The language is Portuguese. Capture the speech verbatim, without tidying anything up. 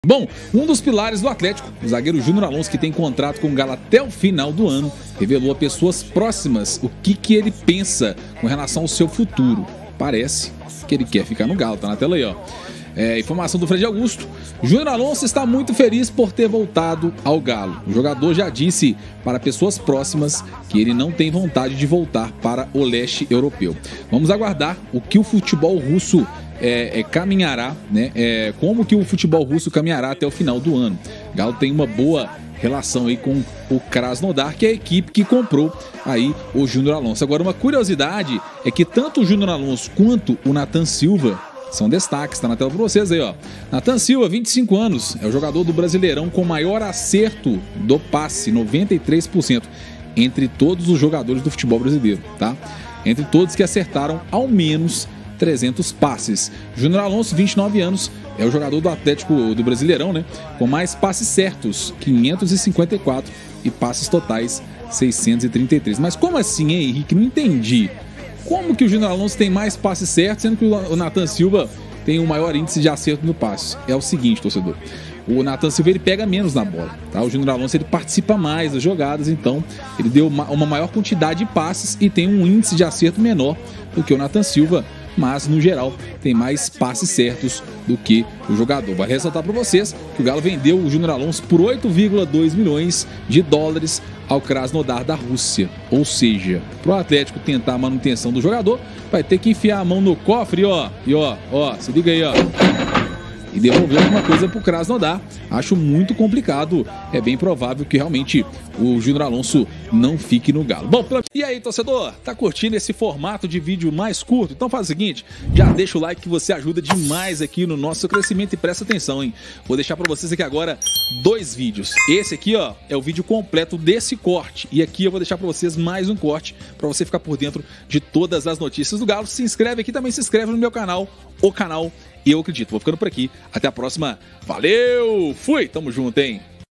Bom, um dos pilares do Atlético, o zagueiro Júnior Alonso, que tem contrato com o Galo até o final do ano, revelou a pessoas próximas o que, que ele pensa com relação ao seu futuro. Parece que ele quer ficar no Galo, tá na tela aí, ó. É, informação do Fred Augusto. Júnior Alonso está muito feliz por ter voltado ao Galo. O jogador já disse para pessoas próximas que ele não tem vontade de voltar para o leste europeu. Vamos aguardar o que o futebol russo É, é, caminhará, né? É, como que o futebol russo caminhará até o final do ano. O Galo tem uma boa relação aí com o Krasnodar, que é a equipe que comprou aí o Júnior Alonso. Agora, uma curiosidade é que tanto o Júnior Alonso quanto o Nathan Silva são destaques, tá na tela para vocês aí, ó. Nathan Silva, vinte e cinco anos, é o jogador do Brasileirão com maior acerto do passe, noventa e três por cento, entre todos os jogadores do futebol brasileiro, tá? Entre todos que acertaram ao menos trezentos passes. Júnior Alonso, vinte e nove anos, é o jogador do Atlético do Brasileirão, né? Com mais passes certos, quinhentos e cinquenta e quatro, e passes totais, seiscentos e trinta e três. Mas como assim, hein, Henrique? Não entendi. Como que o Júnior Alonso tem mais passes certos, sendo que o Nathan Silva tem um maior índice de acerto no passe? É o seguinte, torcedor. O Nathan Silva ele pega menos na bola, tá? O Júnior Alonso ele participa mais das jogadas, então ele deu uma, uma maior quantidade de passes e tem um índice de acerto menor do que o Nathan Silva, mas no geral tem mais passes certos do que o jogador. Vai ressaltar para vocês que o Galo vendeu o Júnior Alonso por oito vírgula dois milhões de dólares ao Krasnodar da Rússia. Ou seja, para o Atlético tentar a manutenção do jogador, vai ter que enfiar a mão no cofre, ó, e ó, ó, se liga aí, ó, e devolver alguma coisa pro Krasnodar. Acho muito complicado. É bem provável que realmente o Júnior Alonso não fique no Galo. Bom, e aí, torcedor? Tá curtindo esse formato de vídeo mais curto? Então faz o seguinte, já deixa o like que você ajuda demais aqui no nosso crescimento e presta atenção, hein? Vou deixar pra vocês aqui agora dois vídeos. Esse aqui, ó, é o vídeo completo desse corte. E aqui eu vou deixar pra vocês mais um corte pra você ficar por dentro de todas as notícias do Galo. Se inscreve aqui, também se inscreve no meu canal, o canal Eu Acredito. Vou ficando por aqui. Até a próxima. Valeu! Fui! Tamo junto, hein?